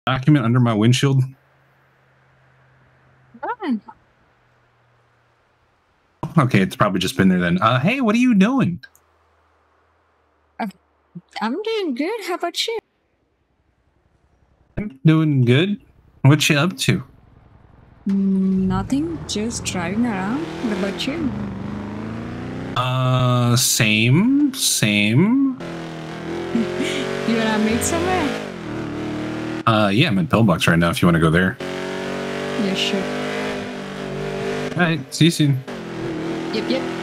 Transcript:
document under my windshield? Fine. Okay, it's probably just been there then. Hey, what are you doing? I'm doing good. How about you? I'm doing good. What you up to? Nothing. Just driving around. What about you? Same. You wanna meet somewhere? Yeah, I'm at Pillbox right now if you want to go there. Yeah, sure. All right, see you soon. Yep.